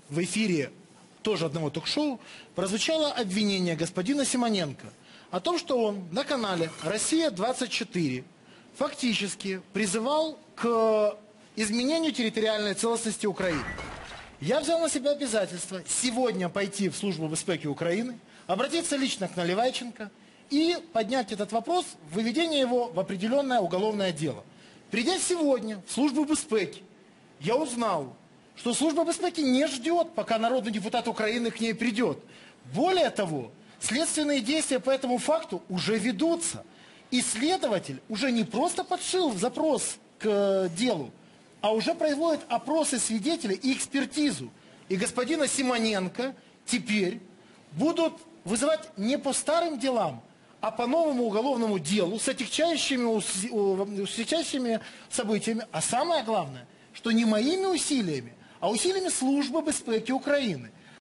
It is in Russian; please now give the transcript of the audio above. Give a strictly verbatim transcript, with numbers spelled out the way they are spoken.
в эфире тоже одного ток-шоу прозвучало обвинение господина Симоненко о том, что он на канале «Россия двадцать четыре» фактически призывал к изменению территориальной целостности Украины. Я взял на себя обязательство сегодня пойти в службу безпеки Украины, обратиться лично к Наливайченко и поднять этот вопрос, выведение его в определенное уголовное дело. Придя сегодня в службу безпеки, я узнал, что служба безпеки не ждет, пока народный депутат Украины к ней придет. Более того, следственные действия по этому факту уже ведутся. И следователь уже не просто подшил запрос к делу, а уже производит опросы свидетелей и экспертизу. И господина Симоненко теперь будут вызывать не по старым делам, а по новому уголовному делу с отягчающими, усечащими событиями. А самое главное, что не моими усилиями, а усилиями службы безпеки Украины.